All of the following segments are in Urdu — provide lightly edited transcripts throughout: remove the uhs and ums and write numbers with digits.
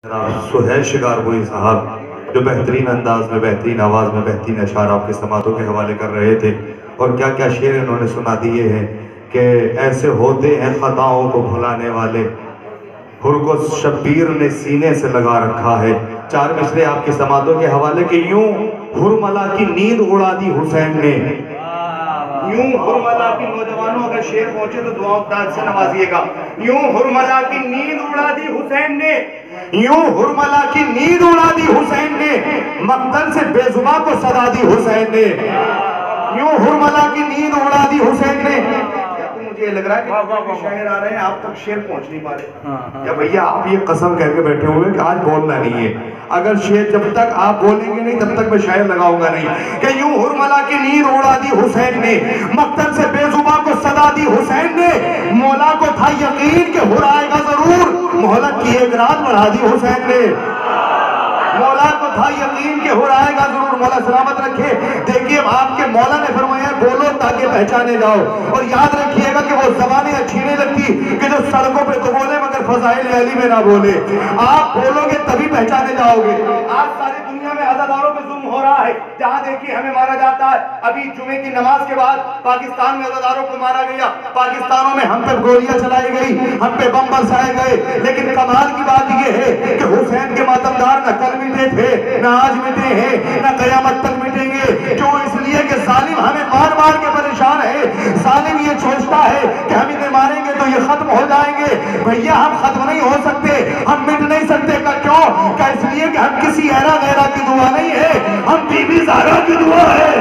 سہیل شکارپوری صاحب جو بہترین انداز میں، بہترین آواز میں بہترین اشعار آپ کے سماعتوں کے حوالے کر رہے تھے، اور کیا کیا شعر انہوں نے سنا دیے ہیں کہ ایسے ہوتے ہیں خطاؤں کو بھلانے والے، ہر کو شبیر نے سینے سے لگا رکھا ہے۔ چار مصرے آپ کی سماعتوں کے حوالے کہ یوں ہرملا کی نیند اڑا دی حسین نے، یوں ہرملا کی، نوجوانوں اگر شعر پہنچے تو دعاؤں تاج سے نوازیے گا، یوں ہرملا کی نیند اڑا دی حسین نے، یوں ہرملا کی نیند اڑا دی حسین نے، مقتل سے بے زباں کو صدا دی حسین نے، یوں ہرملا کی نیند اڑا دی حسین نے۔ مجھے لگ رہا ہے کہ شاعر آ رہے ہیں، آپ تک شعر پہنچ نہیں پا رہے، یا بھئیہ آپ یہ قسم کہہ کے بیٹھے ہوئے کہ آج بولنا نہیں ہے، اگر شعر جب تک آپ بولیں گے نہیں تب تک میں شاعر لگاؤں گا نہیں، کہ یوں ہرملا کی نیند اڑا دی حسین نے، مقتل سے بے زباں کو صدا دی حسین نے، مولا کو تھا یقین کہ ہر آئے گا ضرور، مہلت کی ایک رات بڑھا دی حسین نے، مولا کو تھا یقین کہ ہر آئے گا ضرور، مولا سلامت رکھے۔ دیکھیے آپ کے مولا نے فرمایا بولو تاکہ پہچانے جاؤ، اور یاد رکھیے گا کہ وہ زبانیں اچھی نہیں لگتی کہ جو سڑکوں پہ تو بولے مگر فضائل علی میں نہ بولے، آپ بولو گے تبھی پہچانے جاؤ گے۔ آج ساری دنیا میں عزاداروں پہ ظلم ہو رہا ہے، جہاں دیکھیے ہمیں مارا جاتا ہے، ابھی جمعے کی نماز کے بعد پاکستان میں عزاداروں کو مارا گیا، پاکستانوں میں ہم پہ گولیاں چلائی گئی، ہم پہ بم برسائے گئے، لیکن کمال کی بات یہ ہے کہ حسین کے ماتمدار نہ کل مٹے تھے، نہ آج مٹے ہیں، نہ قیامت تک مٹیں گے۔ کیوں؟ اس لیے کہ ظالم ہمیں مار مار کے پریشان ہے، ظالم یہ سوچتا ہے کہ ہم انہیں ماریں گے تو یہ ختم ہو جائیں گے۔ بھئیہ ہم ختم نہیں ہو سکتے، ہم مٹ نہیں سکتے، کیوں؟ کہ اس لیے کہ ہم کسی ایرا غیرہ کی دعا نہیں ہے، ہم بی بی زہرا کی دعا ہے۔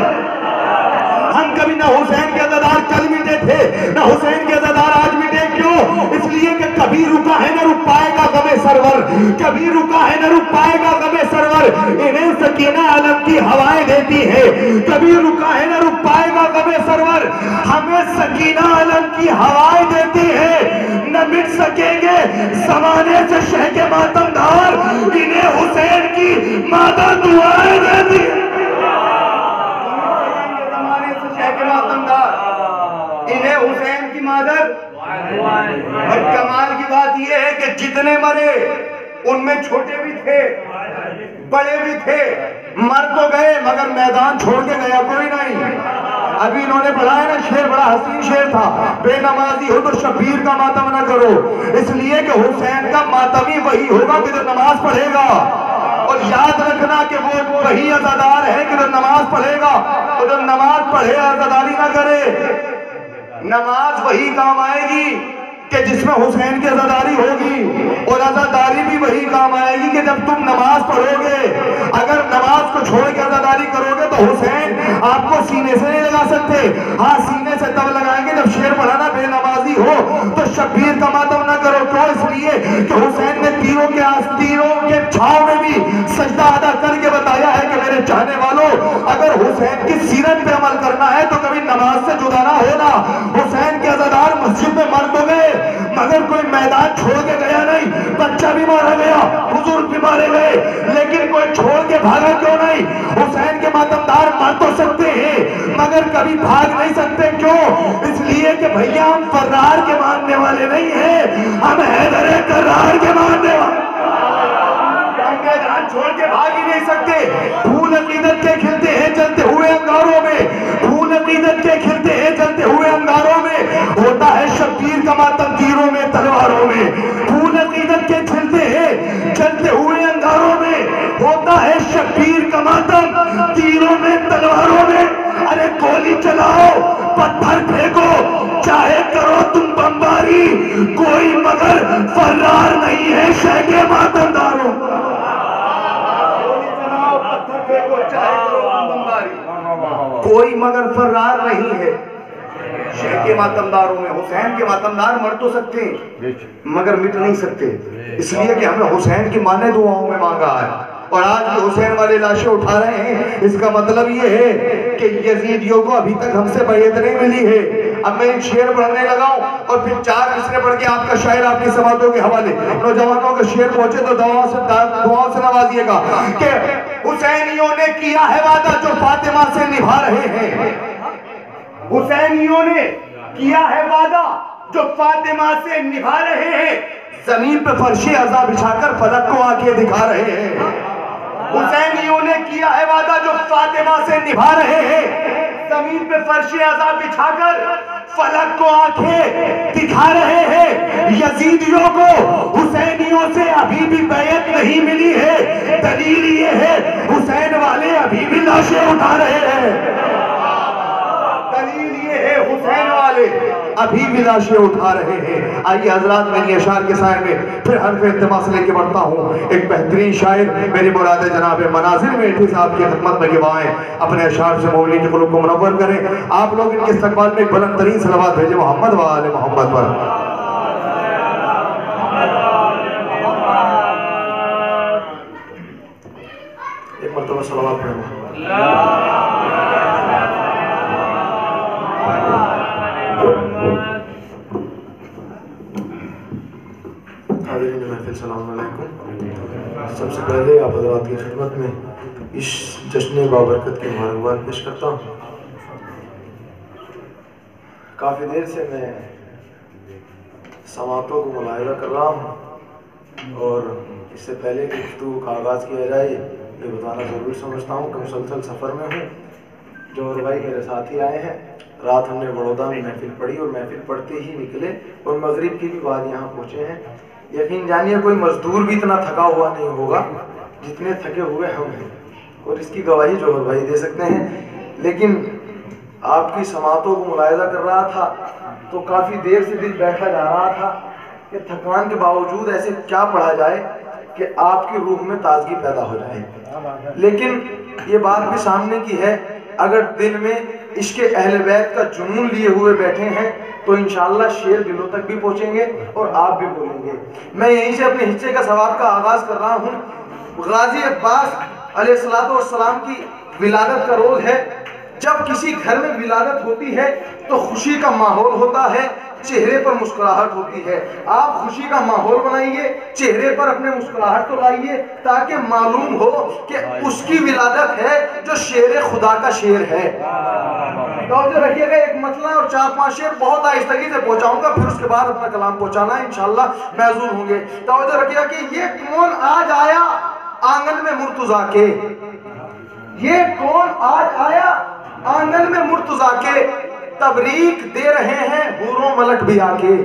ہم کبھی نہ حسین کے عزادار کل مٹے تھے، نہ حسین کے عزادار آج مٹے، کیوں؟ اس لیے کہ کبھی رکا ہے نہ رک پائے گا غم سرور، کبھی رکا ہے نہ رک پائے گا غم سرور، انہیں سکینہ عالم کی ہوائیں دیتی ہے، کبھی رکا ہے نہ رک پائے گا غم سرور، ہمیں سکینہ عالم کی ہوائیں دیتی ہے، نہ مٹ سکیں گے زمانے سے شہ کے ماتمدار، انہیں حسین کی مادہ دعائیں دیتی ہے، انہیں حسین کی مادر۔ اور کمال کی بات یہ ہے کہ جتنے مرے ان میں چھوٹے بھی تھے بڑے بھی تھے، مر تو گئے مگر میدان چھوڑ کے گیا کوئی نہیں۔ ابھی انہوں نے پڑھا ہے نا شعر، بڑا حسین شعر تھا، بے نمازی ہو تو شبیر کا ماتم نہ کرو، اس لیے کہ حسین کا ماتمی وہی ہوگا کہ جو نماز پڑھے گا، اور یاد رکھنا کہ وہ وہی عزادار ہے کہ جو نماز پڑھے گا، تو جو نماز پڑھے عزاداری نہ کرے، نماز وہی کام آئے گی کہ جس میں حسین کی عزاداری ہوگی، اور عزاداری بھی وہی کام آئے گی کہ جب تم نماز پڑھو گے۔ اگر نماز کو چھوڑ کے عزاداری کرو گے تو حسین آپ کو سینے سے نہیں لگا سکتے، ہاں سینے سے تب لگائیں گے جب شعر پڑھانا بے نمازی ہو تو شبیر کا ماتم نہ کرو، کیوں؟ اس لیے کہ حسین نے تیروں کے چھاؤں میں بھی سجدہ ادا کر کے بتایا ہے کہ میرے چاہنے والوں اگر حسین کی سیرت پہ عمل کرنا ہے تو کبھی نماز سے جدا نہ ہونا۔ حسین کے عزادار مسجد میں مر تو گئے مگر کوئی میدان چھوڑ کے گیا نہیں، بچہ بھی مارا گیا، بزرگ بھی مارے گئے، لیکن کوئی چھوڑ کے بھاگا کیوں نہیں؟ حسین کے ماتمدار مر تو سکتے ہیں مگر کبھی بھاگ نہیں سکتے، کیوں؟ اس لیے کہ بھئیہ ہم فرار کے ماننے والے نہیں ہیں، ہم حیدر کرار کے ماننے والے، ہم میدان چھوڑ کے بھاگ ہی نہیں سکتے۔ پھول عقیدت کے کھلتے ہیں جلتے ہوئے انگاروں میں، پھول عقیدت کے کھلتے ہیں جلتے ہوئے انگاروں میں، ہوتا ہے شبیر کا ماتم تیروں میں تلواروں میں، پھول عقیدت کے کھلتے ہیں جلتے ہوئے انگاروں میں، ہوتا ہے شبیر کا ماتم تیروں میں تلواروں میں۔ ارے گولی چلاؤ پتھر پھینکو چاہے کرو تم بمباری، کوئی مگر فرار نہیں ہے شہ کے ماتمداروں، کوئی مگر فرار نہیں ہے شہ کے ماتمداروں میں۔ حسین کے ماتمدار مر تو سکتے ہیں مگر مٹ نہیں سکتے، اس لیے کہ ہمیں حسین کی مانے دعاؤں میں مانگا ہے، اور آج بھی حسین والے لاشیں اٹھا رہے ہیں۔ اس کا مطلب یہ ہے کہ یزیدیوں کو ابھی تک ہم سے بیعت نہیں ملی ہے۔ اب میں ایک شعر پڑھنے لگاؤں اور پھر چار مصرے پڑھ کے آپ کا شاعر آپ کی سماعتوں کے حوالے، نوجوانوں کا شعر پہنچے تو دعاؤں سے نوازیے گا کہ حسینیوں نے کیا ہے وعدہ جو فاطمہ سے نبھا رہے ہیں، حسینیوں نے کیا ہے وعدہ جو فاطمہ سے نبھا رہے ہیں، زمین پہ فرش عزا بچھا کر فلک کو آنکھیں دکھا رہے ہیں. حسینیوں نے کیا ہے وعدہ جو فاطمہ سے نبھا رہے ہیں. زمین پہ فرش عزا بچھا کر فلک کو آنکھیں دکھا رہے ہیں. یزیدیوں کو حسینیوں سے ابھی بھی بیعت نہیں ملی ہے. دلیل یہ ہے حسین والے ابھی بھی لاشیں اٹھا رہے ہیں. دلیل یہ ہے حسین والے ابھی بھی لاشیں اٹھا رہے ہیں. آئیے حضرات میں یہ اشعار کے سائے میں پھر حرف التماس لے کے بڑھتا ہوں. ایک بہترین شاعر میری مراد جناب مناظر میٹھی صاحب کی خدمت میں گوائیں اپنے اشعار سے مومنین کے قلوب کو منور کریں. آپ لوگ ان کے استقبال میں ایک بلند ترین صلوات بھیجیں محمد و آل محمد پر. ایک مرتبہ صلوات پڑھیں. حاضرین محفل السلام علیکم. سب سے پہلے آپ حضرات کی خدمت میں اس جشن بابرکت کی مبارکباد پیش کرتا ہوں. کافی دیر سے میں سماعتوں کو ملاحظہ کر رہا ہوں اور اس سے پہلے کہ گفتگو کا آغاز کیا جائے یہ بتانا ضروری سمجھتا ہوں کہ مسلسل سفر میں ہوں. جو بھائی میرے ساتھی آئے ہیں رات ہم نے بڑودہ میں محفل پڑھی اور محفل پڑھتے ہی نکلے اور مغرب کی بھی بعد یہاں پہنچے ہیں. یقین جانیے کوئی مزدور بھی اتنا تھکا ہوا نہیں ہوگا جتنے تھکے ہوئے ہم ہیں اور اس کی گواہی جو بھائی دے سکتے ہیں. لیکن آپ کی سماعتوں کو ملاحظہ کر رہا تھا تو کافی دیر سے دل بیٹھا جا رہا تھا کہ تھکان کے باوجود ایسے کیا پڑھا جائے کہ آپ کی روح میں تازگی پیدا ہو جائے. لیکن یہ بات بھی سامنے کی ہے اگر دل میں عشق اہل بیت کا جنون لیے ہوئے بیٹھے ہیں تو انشاءاللہ شعر دلوں تک بھی پہنچیں گے اور آپ بھی بولیں گے. میں یہیں سے اپنے حصے کا ثواب کا آغاز کر رہا ہوں. غازی عباس علیہ السلام کی ولادت کا روز ہے. جب کسی گھر میں ولادت ہوتی ہے تو خوشی کا ماحول ہوتا ہے, چہرے پر مسکراہٹ ہوتی ہے. آپ خوشی کا ماحول بنائیے, چہرے پر اپنے مسکراہٹ تو لائیے تاکہ معلوم ہو کہ اس کی ولادت ہے جو شیر خدا کا شیر ہے. توجہ رکھیے گا, ایک مطلع اور 4-5 شعر بہت آہستگی سے پہنچاؤں گا, پھر اس کے بعد اپنا کلام پہنچانا ہے انشاءاللہ محظوظ ہوں گے. توجہ رکھیے گا کہ یہ کون آج آیا آنگن میں مرتضیٰ کے, یہ کون آج آیا آنگن میں مرتضیٰ کے, تبریک دے رہے ہیں حور و ملک بھی آ کے.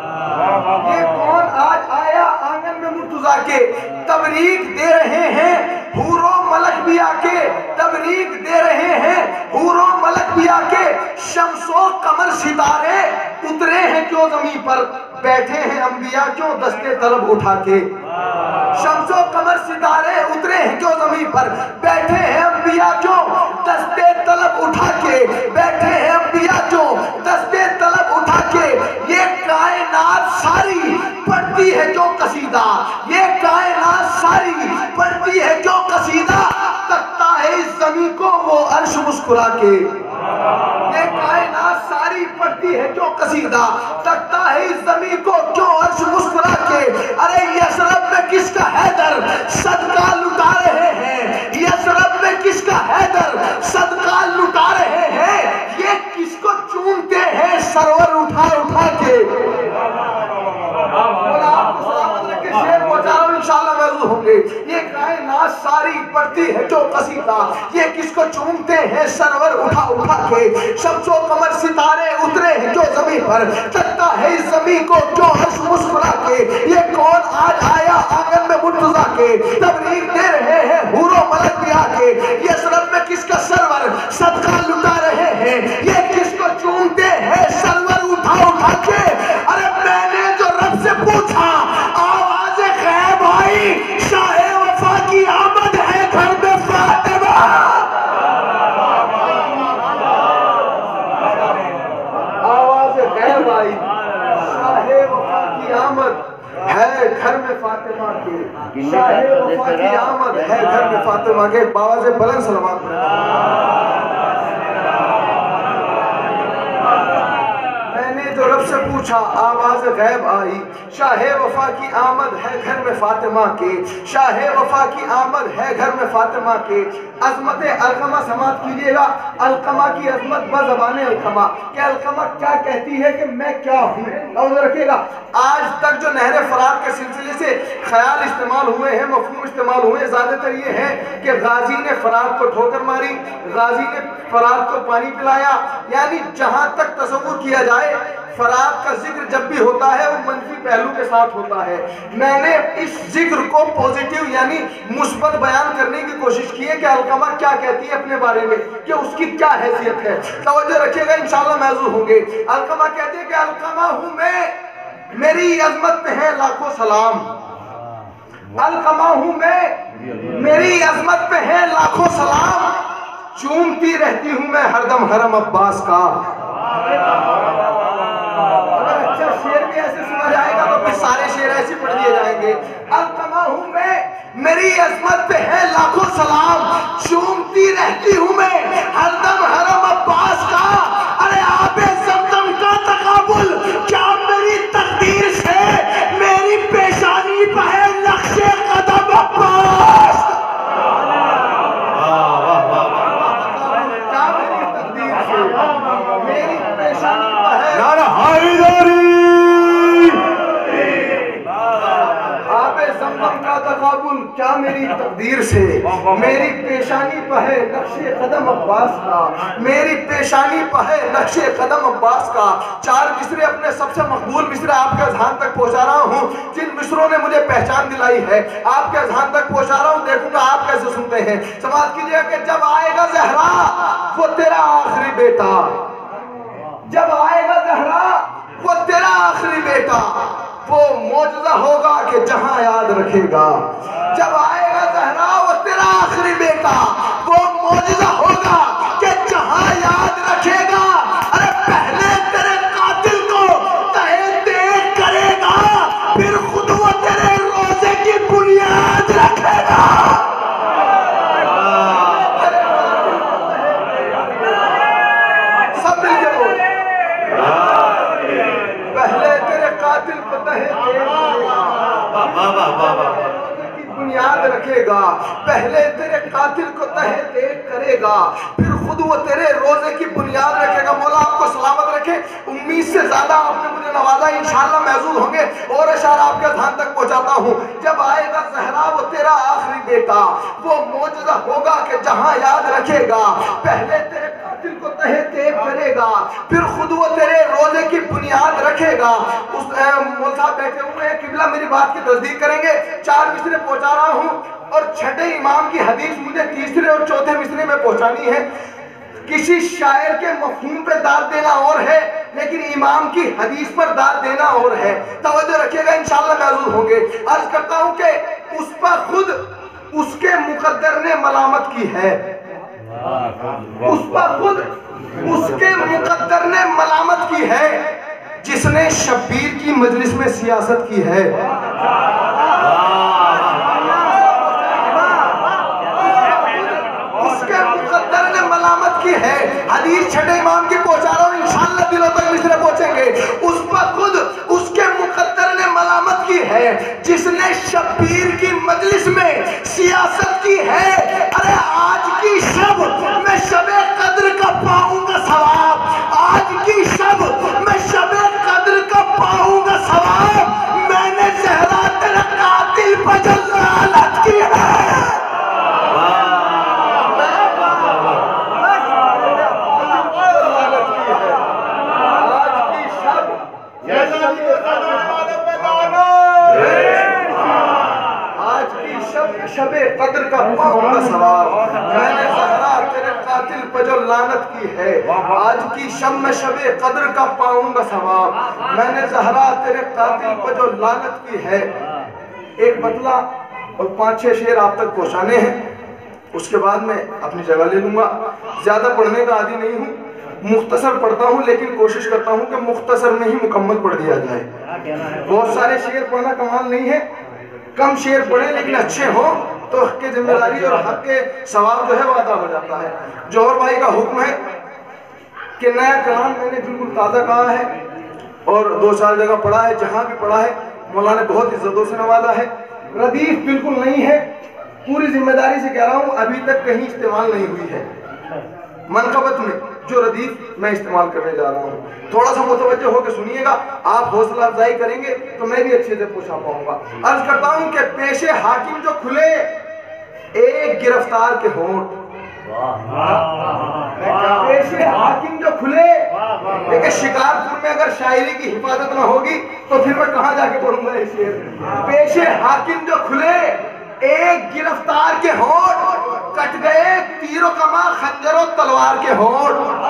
یہ کون آج آیا آنگن میں مرتضیٰ کے, تبریک دے رہے ہیں حور و ملک بھی آ کے, تبریک دے رہے ہیں حور و ملک بھی آ کے. شمس و قمر ستارے اترے ہیں کیوں زمین پر, بیٹھے ہیں انبیاء کیوں دستے طلب اٹھا کے. شمس و قمر ستارے اترے ہیں کیوں زمین پر, بیٹھے ہیں انبیاء کیوں دستے طلب اٹھا کے, بیٹھے ہیں انبیاء کیوں دستے طلب اٹھا کے. یہ کائنات ساری پڑھتی ہے کیوں قصیدہ, یہ کائنات ساری پڑھتی ہے کیوں قصیدہ, تکتا ہے اس زمین کو وہ عرش مسکرا کے. یہ کائنات ساری پڑھتی ہے کیوں قصیدہ, تکتا ہے اس زمین کو کیوں عرش مسکرا کے. ارے یثرب میں کس کا حیدر صدقہ لٹا رہے ہیں, یثرب میں کس کا حیدر صدقہ لٹا رہے ہیں. یہ کس کو چونتے ہیں سرور اٹھا اٹھا کے. شعر پہنچا رہا ہوں انشاءاللہ محظوظ ہوں گے. یہ کائنات ساری پڑھتی ہے جو قصیدہ, یہ کس کو چومتے ہیں سرور اٹھا اٹھا کے. شمس و قمر ستارے اترے ہیں جو زمین پر, تکتا ہے اس زمین کو کیوں عرش مسکرا کے. یہ کون آج آیا آنگن میں مرتضیٰ کے, تبریک دے رہے ہیں حور و ملک بھی آ کے. یہ سرب میں کس کا سرور صدقہ لٹا رہے ہیں, یہ کس کو چومتے ہیں سرور اٹھا اٹھا کے. ارے میں نے جو رب سے پوچھا آواز غیب آئی, شاہ وفا کی آمد ہے گھر میں فاطمہ. آواز غیب آئی, شاہ وفا کی آمد ہے گھر میں فاطمہ کے, شاہ وفا کی آمد ہے گھر میں فاطمہ کے. باواز بلند سلامات میں نے تو رب سے پوچھا آواز غیب آئی، شاہ وفا کی آمد ہے گھر میں فاطمہ کے، شاہ وفا کی آمد ہے گھر میں فاطمہ کے۔ عظمت علقمہ سماعت کیجئے گا، علقمہ کی عظمت بزبان علقمہ کہ علقمہ کیا کہتی ہے کہ میں کیا ہوں۔ اور رکھیے گا آج تک جو نہر فرات کے سلسلے سے خیال استعمال ہوئے ہیں، مفہوم استعمال ہوئے ہیں، زیادہ تر یہ ہے کہ غازی نے فرات کو ٹھوکر ماری، غازی نے فرات کو پانی پلایا، یعنی جہاں تک تصور کیا جائے فرات کا ذکر جب بھی ہوتا ہے وہ منفی پہلو کے ساتھ ہوتا ہے۔ میں نے اس ذکر کو پوزیٹیو یعنی مثبت بیان کرنے کی کوشش کی ہے کہ علقمہ کیا کہتی ہے اپنے بارے میں، کہ اس کی کیا حیثیت ہے۔ توجہ رکھیے گا انشاءاللہ محظوظ ہوں گے۔ علقمہ کہتے ہیں کہ علقمہ ہوں میں، میری عظمت پہ ہے لاکھوں سلام۔ علقمہ ہوں میں، میری عظمت پہ ہے لاکھوں سلام، چومتی رہتی ہوں میں ہر دم حرم عباس کا۔ اگر اچھا شعر بھی ایسے سنا جائے گا تو پھر سارے شعر ایسے پڑھ دیے جائیں گے۔ علقمہ ہوں میں، میری عظمت پہ ہے لاکھوں سلام، چومتی رہتی ہوں میں ہر دم حرم عباس کا۔ ارے آب زمزم کا تقابل کیا میری تقدیر سے، میری پیشانی پہ ہے نقش قدم عباس۔ کیا میری تقدیر سے، میری پیشانی پہ ہے نقش قدم عباس کا، میری پیشانی پہ ہے نقش قدم عباس کا۔ چار مصرے اپنے سب سے مقبول مصرے آپ کے اذہان تک پہنچا رہا ہوں، جن مصروں نے مجھے پہچان دلائی ہے آپ کے اذہان تک پہنچا رہا ہوں، دیکھوں گا آپ کیسے سنتے ہیں۔ سماعت کیجئے کہ جب آئے گا زہرا وہ تیرا آخری بیٹا، جب آئے گا زہرا وہ تیرا آخری بیٹا، وہ معجزہ ہوگا کہ جہاں یاد رکھے گا۔ جب آئے گا زہرا وہ تیرا آخری بیٹا، وہ معجزہ ہوگا کہ جہاں یاد رکھے گا۔ ارے پہلے تیرے قاتل کو تہے دیکھ کرے گا، پھر خود وہ تیرے روزے کی بنیاد رکھے گا۔ سب مل کے بول، پہلے تیرے قاتل کو تہے دیکھ کی بنیاد رکھے گا، پہلے تیرے قاتل کو تہے دیکھ کرے گا، پھر خود وہ تیرے روزے کی بنیاد رکھے گا۔ مولا آپ کو سلامت رکھے، امید سے زیادہ آپ نے مجھے نوازا، انشاءاللہ محظوظ ہوں گے اور اشعار آپ کے اذہان تک پہنچاتا ہوں۔ جب آئے گا زہرا وہ تیرا آخری بیٹا، وہ معجزہ ہوگا کہ جہاں یاد رکھے گا، پہلے تیرے قاتل کو تہے دیکھ کرے گا، پھر خود وہ تیرے روزے کی بنیاد رکھے گا۔ اس مول صاحب بیٹھے ہوئے ہیں، قبلہ میری بات کی تصدیق کریں گے۔ چار مصرے پہنچا رہا ہوں اور چھٹے امام کی حدیث مجھے تیسرے اور چوتھے مصرے میں پہنچانی ہے۔ کسی شاعر کے مفہوم پہ داد دینا اور ہے، لیکن امام کی حدیث پر داد دینا اور ہے۔ توجہ رکھیے گا انشاءاللہ محظوظ ہوں گے۔ عرض کرتا ہوں کہ اس پر خود اس کے مقدر نے ملامت کی ہے، اس پر خود اس کے مقدر نے ملامت کی ہے، جس نے شبیر کی مجلس میں سیاست کی ہے۔ اس کے مقدر نے ملامت کی ہے۔ حدیث چھٹے امام کی پہنچا رہا ہوں، انشاءاللہ دلوں تک مصرے پہنچیں گے۔ اس پر خود اس کے مقدر نے ملامت کی ہے، جس نے شبیر کی مجلس میں سیاست کی ہے۔ ارے آج کی شب میں شب قدر کا پاؤں گا ثواب، آج کی شب میں شب قدر کا پاؤں گا ثواب، میں نے زہرا تیرے قاتل پر جو لعنت کی ہے۔ شب قدر کا پاؤں گا ثواب، میں نے زہرا تیرے قاتل پہ جو لعنت کی ہے۔ آج کی شب میں شب قدر کا پاؤں گا ثواب، میں نے زہرا تیرے قاتل پہ جو لعنت کی ہے۔ ایک بطلہ اور 5-6 شعر آپ تک پہنچانے ہیں، اس کے بعد میں اپنی جگہ لے لوں گا۔ زیادہ پڑھنے کا عادی نہیں ہوں، مختصر پڑھتا ہوں، لیکن کوشش کرتا ہوں کہ مختصر میں ہی مکمل پڑھ دیا جائے۔ بہت سارے شعر پڑھنا کمال نہیں ہے، کم شعر پڑھیں لیکن اچھے ہوں تو حق کے ذمہ داری اور حق کے ثواب جو ہے وہ ادا ہو جاتا ہے۔ جوہر بھائی کا حکم ہے کہ نیا کلام میں نے بالکل تازہ کہا ہے، اور 2-4 جگہ پڑھا ہے، جہاں بھی پڑھا ہے مولانا نے بہت عزتوں سے نوازا ہے۔ ردیف بالکل نہیں ہے، پوری ذمہ داری سے کہہ رہا ہوں، ابھی تک کہیں استعمال نہیں ہوئی ہے منقبت میں جو ردیف میں استعمال کرنے جا رہا ہوں۔ تھوڑا سا متوجہ ہو کے سنیے گا، آپ حوصلہ افزائی کریں گے تو میں بھی اچھے سے پوچھا پاؤں گا۔ عرض کرتا ہوں کہ پیش حاکم جو کھلے ایک گرفتار کے ہونٹ، پیش حاکم جو کھلے، لیکن شکارپور میں اگر شاعری کی حفاظت نہ ہوگی تو پھر میں کہاں جا کے پڑھوں گا یہ شعر؟ پیش حاکم جو کھلے ایک گرفتار کے ہونٹ، کٹ گئے تیر و کماں خنجر و تلوار کے ہونٹ۔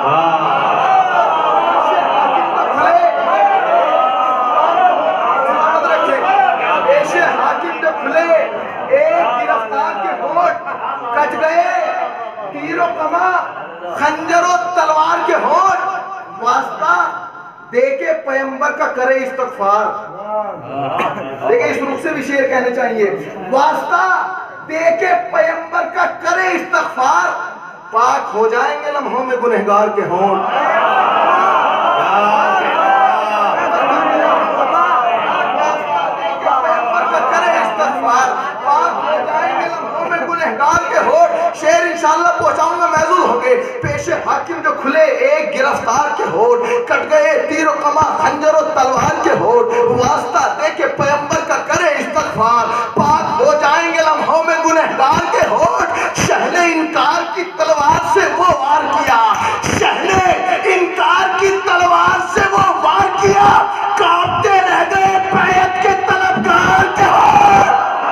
پیش حاکم جو کھلے ایک گرفتار کے ہونٹ، کٹ گئے تیر و کماں خنجر و تلوار کے ہونٹ، واسطہ دے کے پیمبر کا کرے استغفار۔ دیکھیں اس رخ سے بھی شعر کہنے چاہیے، واسطہ دے کے پیمبر کا کرے استغفار، پاک ہو جائیں گے لمحوں میں گنہگار کے ہونٹ۔ شعر انشاءاللہ پہنچاؤں گا، محظوظ ہوں گے۔ پیش حاکم جو کھلے ایک گرفتار کے ہونٹ، کٹ گئے تیر و کماں خنجر و تلوار کے ہونٹ، واسطہ دے کے پیمبر کا کرے استغفار، پاک ہو جائیں گے لمحوں میں گنہگار کے ہونٹ۔ شہ نے انکار کی تلوار سے وہ وار کیا، شہ نے انکار کی تلوار سے وہ وار کیا، کانپتے رہ گئے بیعت کے طلبگار کے ہونٹ۔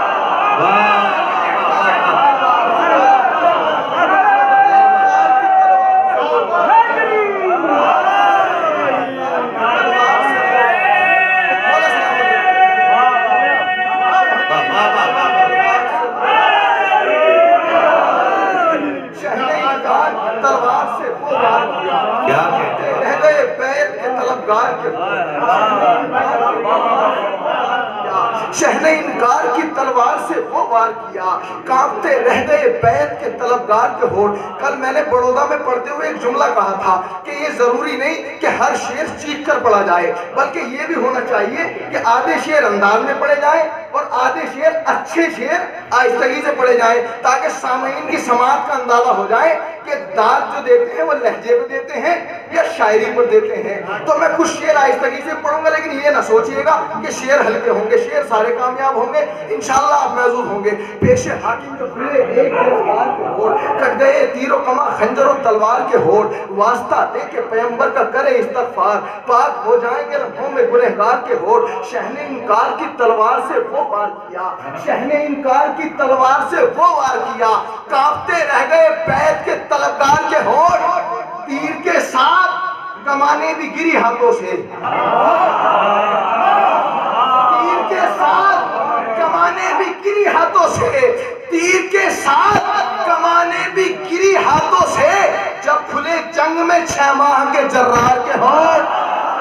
شہ نے انکار کی تلوار سے وہ وار کیا، کانپتے رہ گئے بیعت کے طلبگار کے ہونٹ۔ کل میں نے بڑودہ میں پڑھتے ہوئے ایک جملہ کہا تھا کہ یہ ضروری نہیں کہ ہر شعر چیخ کر پڑھا جائے، بلکہ یہ بھی ہونا چاہیے کہ آدھے شعر انداز میں پڑھے جائیں اور آدھے شعر اچھے شعر آہستگی سے پڑھے جائیں، تاکہ سامعین کی سماعت کا اندازہ ہو جائے کہ داد جو دیتے ہیں وہ لہجے پر دیتے ہیں یا شاعری پر دیتے ہیں۔ تو میں کچھ شعر آہستگی سے پڑھوں گا، لیکن یہ نہ سوچئے گا کہ شعر ہلکے ہوں گے، شعر سارے کامیاب ہوں گے، انشاءاللہ آپ محظوظ ہوں گے۔ پیش حاکم جو کھلے ایک گرفتار کے ہونٹ، کٹ گئے تیر و کماں خنجر و تلوار کے ہونٹ، واسطہ دے کے پیمبر کا کرے استغفار، پاک ہو جائیں گے لمحوں میں گنہگار کے ہونٹ۔ شہ نے انکار کی تلوار سے وہ وار کیا، شہ نے انکار کی تلوار سے وہ وار کیا، کانپتے رہ گئے بیعت کے طلبگار کے ہونٹ، تیر کے ساتھ کمانے بھی گری ہاتھوں سے، تیر کے ساتھ کمانے بھی گری ہاتھوں سے، تیر کے ساتھ کمانے بھی گری ہاتھوں سے، جب کھلے جنگ میں 6 ماہ کے جرار کے ہونٹ۔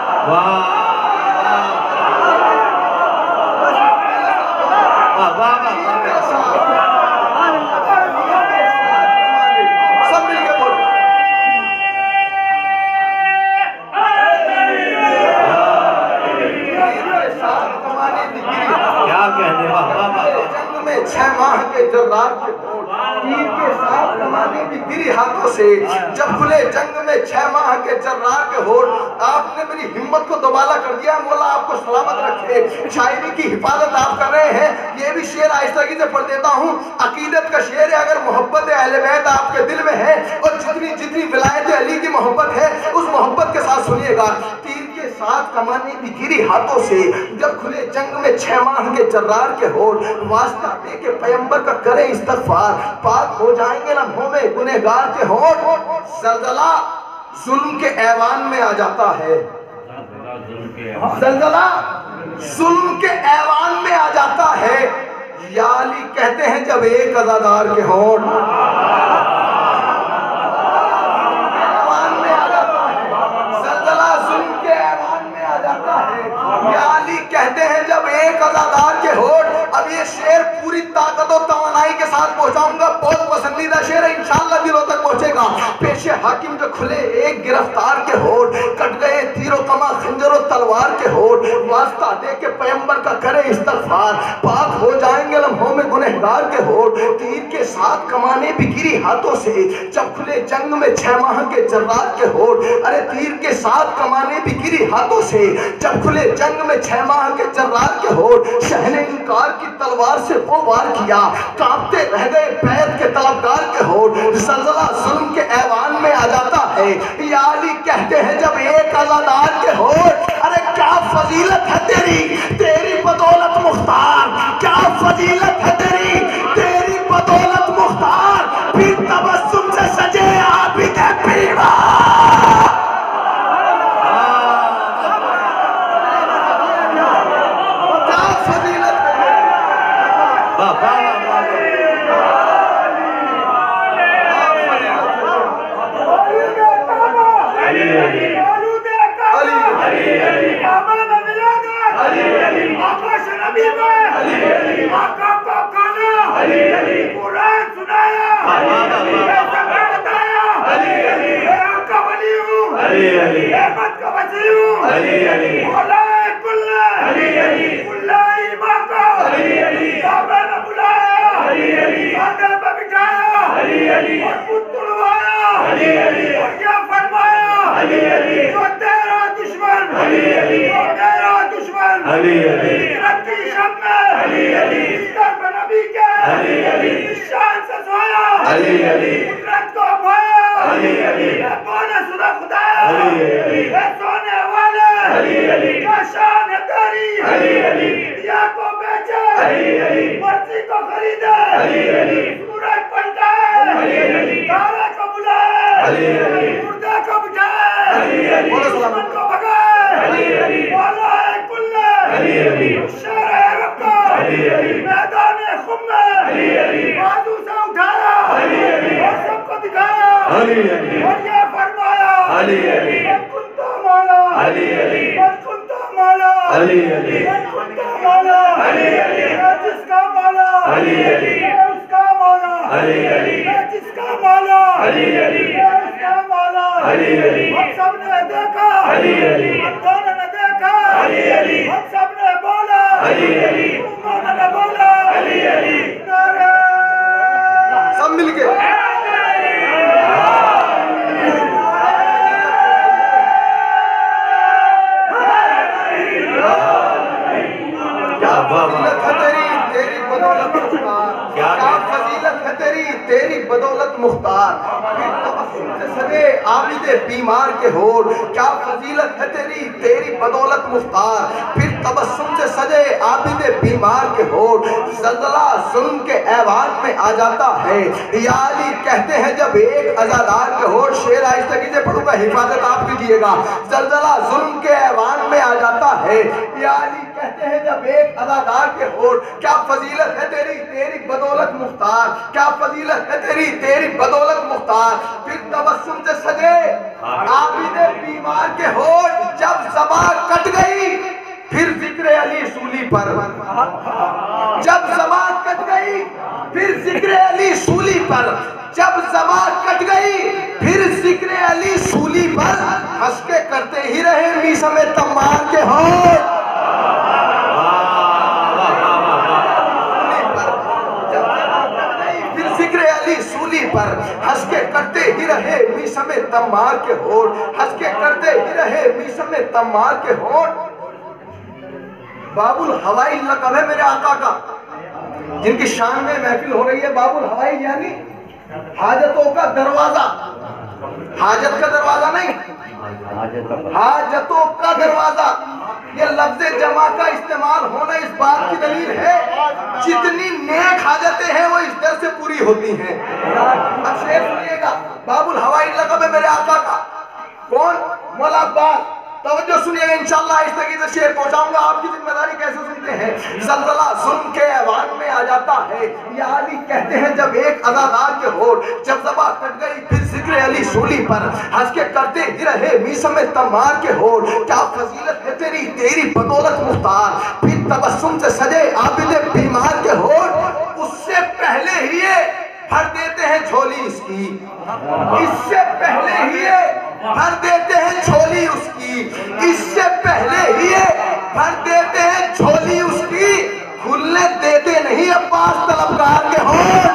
تیر کے ساتھ کمانے بھی گری ہاتھوں سے، جب کھلے جنگ میں 6 ماہ کے جرار کے ہونٹ۔ آپ نے میری ہمت کو دوبالا کر دیا، مولا آپ کو سلامت رکھے۔ شاعری کی حفاظت آپ کر رہے ہیں، یہ بھی شعر آہستگی سے پڑھ دیتا ہوں۔ عقیدت کا شعر ہے، اگر محبت اہل بیت آپ کے دل میں ہے اور جتنی ولایت علی کی محبت ہے اس محبت کے ساتھ سنیے گا۔ تیر کے ساتھ کمانے بھی گری ہاتھوں سے، جب کھلے جنگ میں 6 ماہ کے جرار کے ہونٹ، واسطہ دے کے پیمبر کا کرے استغفار، پاک ہو جائیں گے لمحوں میں گنہگار کے ہونٹ۔ زلزلہ ظلم کے ایوان میں آ جاتا ہے، زلزلہ ظلم کے ایوان میں آ جاتا ہے، یا علی کہتے ہیں جب ایک عزادار کے ہونٹ۔ ایوان میں آ جاتا ہے، زلزلہ ظلم کے ایوان میں آ جاتا ہے، یا علی کہتے ہیں جب ایک عزادار کے ہونٹ۔ اب یہ شعر پوری طاقت و توانائی توانائی کے ساتھ پہنچاؤں گا. بہت پسندیدہ شعر ہے, انشاءاللہ دلوں تک پہنچے گا. پیش حاکم جو کھلے ایک گرفتار کے ہونٹ, کٹ گئے تیر و کماں خنجر و تلوار کے ہونٹ, واسطہ دے کے پیغمبر کا کرے استغفار, پاک ہو جائیں گے لمحوں میں گنہگار کے ہونٹ. تیر کے ساتھ کمانے بھی گری ہاتھوں سے جب کھلے جنگ میں 6 ماہ کے جرات کے ہونٹ. ارے تیر کے ساتھ کمانے بھی گری ہاتھوں سے جب کھلے جنگ میں 6 ماہ کے جرات کے ہونٹ. شہ نے انکار کی تلوار سے وہ وار کیا, کانپتے رہ گئے بیعت کے طلبگار کے ہونٹ. زلزلہ ظلم کے ایوان میں آ جاتا ہے, یا علی کہتے ہیں جب ایک عزادار کے ہونٹ. ارے کیا فضیلت ہے تیری, تیری بدولت مختار, کیا فضیلت ہے تیری, تیری بدولت مختار. پھر تبسم سے سجے عابد بیمار. کیا فضیلت ہے. سب مل کے تیری بدولت مختار. پھر تبسم سے سجے عابد بیمار کے ہونٹ. کیا فضیلت ہے تیری, تیری بدولت مختار. پھر تبسم سے سجے عابد بیمار کے ہونٹ. زلزلہ ظلم کے ایوان میں آ جاتا ہے, یا علی کہتے ہیں جب ایک عزادار کے ہونٹ. شعر آہستگی سے پڑھوں گا, حفاظت آپ کیجئے گا. زلزلہ ظلم کے ایوان میں آ جاتا ہے, یا علی کہتے ہیں جب ایک عزادار کے ہونٹ. کیا فضیلت ہے تیری, تیری بدولت مختار. کیا فضیلت ہے تیری, تیری بدولت مختار. پھر تبسم سے سجے عابد بیمار کے ہونٹ. جب زبان کٹ گئی پھر ذکر علی سولی پر. جب زبان کٹ گئی پھر ذکر علی سولی پر. جب زبان کٹ گئی پھر ذکر علی سولی پر. ہنس کے کرتے ہی رہے میثم تمار کے ہونٹ. پر ہنس کے کرتے ہی رہے میثم تمار کے ہونٹ. ہنس کے کرتے ہی رہے میثم تمار کے ہونٹ. باب الہوائی لقب ہے میرے آقا کا, جن کی شان میں محفل ہو رہی ہے. باب الہوائی یعنی حاجتوں کا دروازہ. حاجت کا دروازہ نہیں, حاجتوں کا دروازہ. یہ لفظ جمع کا استعمال ہونا اس بات کی دلیل ہے جتنی نیک حاجتیں ہیں وہ اس در سے پوری ہوتی ہیں. اب شعر سنیے گا, باب الہوائی لقب ہے میرے آقا کا. کون؟ مولا عباس. توجہ سنیے گا, انشاءاللہ آہستگی سے شعر پہنچاؤں گا. آپ کی ذمہ داری کیسے سنتے ہیں. زلزلہ ظلم کے ایوان میں آ جاتا ہے, یا علی کہتے ہیں جب ایک عزادار کے ہونٹ. جب زبان کٹ گئی پھر ذکر علی سولی پر. ہنس کے کرتے ہی رہے میثم تمار کے ہونٹ. کیا فضیلت ہے تیری, تیری بدولت مختار. پھر تبسم سے سجے عابد بیمار کے ہونٹ. اس سے پہلے ہی بھر دیتے ہیں جھولی اس کی، اس سے پہلے ہی بھر دیتے ہیں جھولی اس کی، اس سے پہلے ہی بھر دیتے ہیں جھولی اس کی، کھلنے دیتے نہیں عباس طلبگار کے ہونٹ،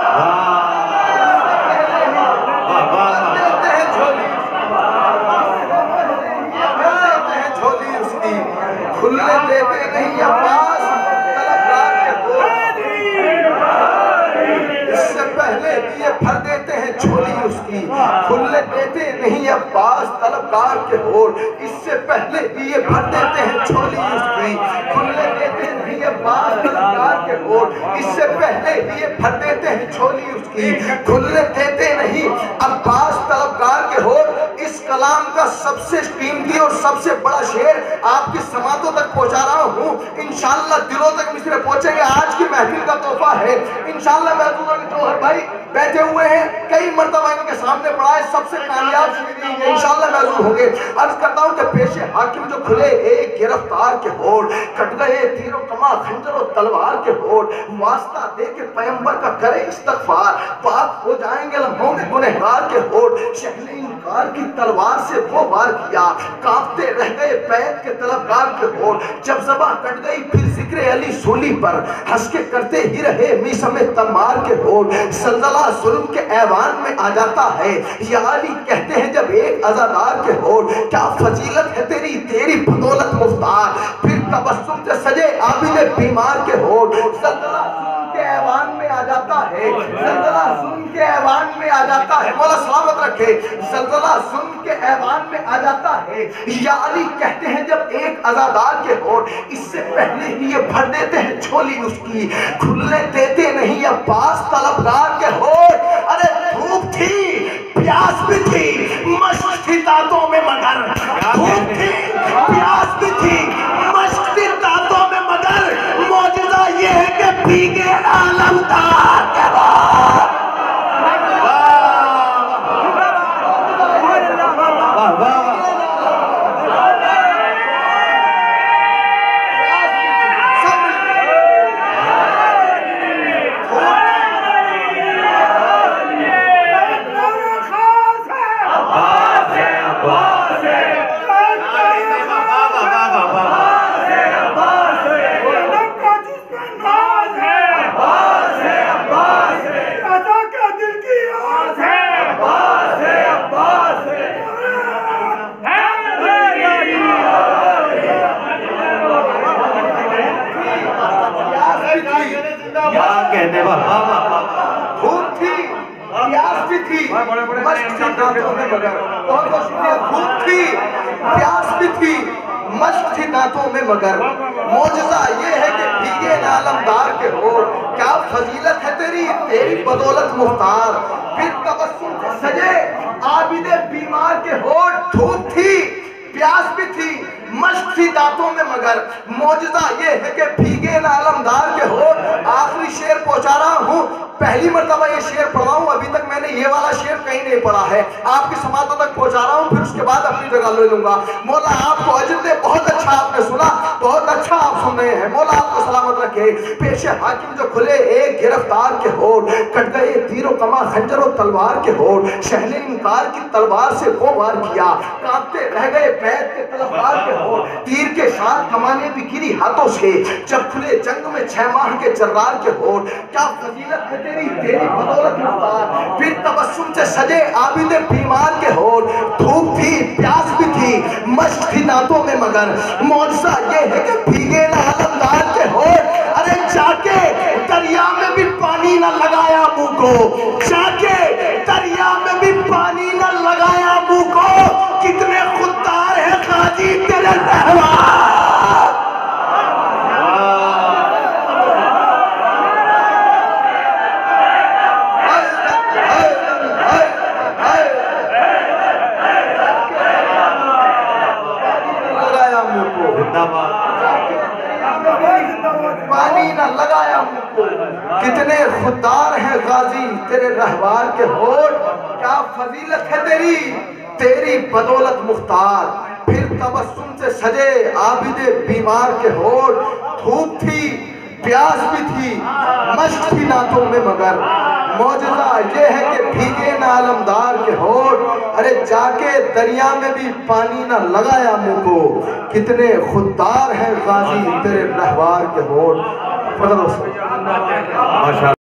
بھر دیتے ہیں جھولی اس کی، کھلنے دیتے نہیں عباس طلبگار کے ہونٹ، اس سے پہلے یہ بھر دیتے ہیں جھولی اس کی، کھلنے دیتے نہیں عباس طلبگار کے ہونٹ، اس سے پہلے یہ بھر دیتے ہیں جھولی اس کی، کھلنے دیتے نہیں عباس طلبگار کے ہونٹ، اس سے پہلے یہ بھر دیتے ہیں جھولی اس کی، کھلنے دیتے نہیں عباس طلبگار کے ہونٹ۔ اس کلام کا سب سے قیمتی اور سب سے بڑا شعر آپ کی سماعتوں تک پہنچا رہا ہوں، انشاءاللہ دلوں تک مصرے پہنچیں گے۔ آج کی محفل کا تحفہ ہے انشاءاللہ۔ محضوروں کے جوہر بھائی بیٹھے ہوئے ہیں، کئی مرتبہ ان کے سامنے پڑھا ہے، سب سے کامیاب شعر یہ انشاءاللہ محضور ہوں گے۔ عرض کرتا ہوں کہ پیش حاکم جو کھلے ایک گرفتار کے ہونٹ، کٹ گئے تیر و کمان خنجر و تلوار کے ہونٹ، واسطہ دے کے پیغمبر کا کرے استغفار، پاک ہو جائیں گے لمحوں میں گنہگار کے ہونٹ، شہن انکار کی تلوار سے وہ وار کیا، کانپتے رہ گئے بیعت کے طلبگار کے ہونٹ، جب زباں کٹ گئی پھر ذکر علی سولی پر، ہنس کے کرتے ہی رہے میسم تمار کے ہونٹ، زلزلہ ظلم کے ایوان میں آ جاتا ہے، یا علی کہتے ہیں جب ایک عزادار کے ہونٹ، کیا فضیلت ہے تیری تیری بدولت مختار، پھر تبسم سے سجے عابد بیمار کے ہونٹ، زلزلہ ظلم کے ایوان میں آ جاتا ہے، زلزلہ ظلم کے ایوان میں آ جاتا ہے، مولا سلامت رکھے، زلزلہ ظلم کے ایوان میں آ جاتا ہے، یا علی کہتے ہیں جب ایک عزادار کے ہونٹ، اس سے پہلے ہی یہ بھر دیتے ہیں جھولی اس کی، کھلنے دیتے نہیں عباس طلبگار کے ہونٹ۔ ارے دھوپ تھی پیاس بھی تھی مشق تھی دانتوں میں مگر، دھوپ تھی پیاس بھی تھی مشق تھی دانتوں میں مگر، معجزہ یہ ہے کہ بھیگے عالمدار کے ہونٹ۔ دھوپ تھی پیاس بھی تھی مشق تھی دانتوں میں مگر، بہت بہت شکریہ۔ دھوپ تھی پیاس بھی تھی مشق تھی دانتوں میں مگر، معجزہ یہ ہے کہ بھیگے عالمدار کے ہونٹ، کیا فضیلت ہے تیری تیری بدولت مختار، پھر تبسم سے سجے عابد بیمار کے ہونٹ۔ دھوپ تھی پیاس بھی تھی مشق تھی دانتوں میں مگر، معجزہ یہ ہے کہ بھیگے عالمدار کے ہونٹ۔ آخری شعر پہنچا رہا ہوں، پہلی مرتبہ یہ شعر پڑھا ہوں، ابھی تک میں نے یہ والا شعر کہیں نہیں پڑھا ہے، آپ کی سماعتوں تک پہنچا رہا ہوں، پھر اس کے بعد اپنی جگہ لے لوں گا۔ مولا آپ کو اجر دے، بہت اچھا آپ نے سنا، بہت اچھا آپ سن رہے ہیں، مولا آپ کو سلامت رکھے۔ پیش حاکم جو کھلے ایک گرفتار کے ہونٹ، کٹ گئے تیر و کمان خنجر و تلوار کے ہونٹ، شہن انکار کی تلوار سے وہ وار کیا، کانپتے رہ گئے بیعت کے طلبگار کے ہونٹ، تیر کے ساتھ کمانے بھی گری ہاتھوں سے، جب کھلے جنگ میں 6 ماہ کے جرار کے ہونٹ، کیا فضیلت ہے تیری تیری بدولت مختار، پھر تبسم سے سجے عابد بیمار کے ہونٹ۔ دھوپ تھی پیاس بھی تھی مشق تھی دانتوں میں مگر، معجزہ یہ ہے کہ بھیگے عالمدار کے ہونٹ۔ ارے جا کے دریا میں بھی پانی نہ لگایا منہ کو، جا کے دریا میں بھی پانی نہ لگایا منہ کو، کتنے خوددار ہیں غازی تیرے رہوار۔ پانی نہ لگایا منہ کو، کتنے خوددار ہیں غازی تیرے رہوار کے ہونٹ، کیا فضیلت ہے تیری تیری بدولت مختار، پھر تبسم سے سجے عابد بیمار کے ہونٹ۔ دھوپ تھی پیاس بھی تھی، مشق تھی ناتوں میں، مگر معجزہ یہ ہے کہ بھیگے نہ علمدار کے ہوٹ، ارے جا کے دریا میں بھی پانی نہ لگایا منہ کو، کتنے خوددار ہیں غازی تیرے رہوار کے ہوٹ۔ فضل و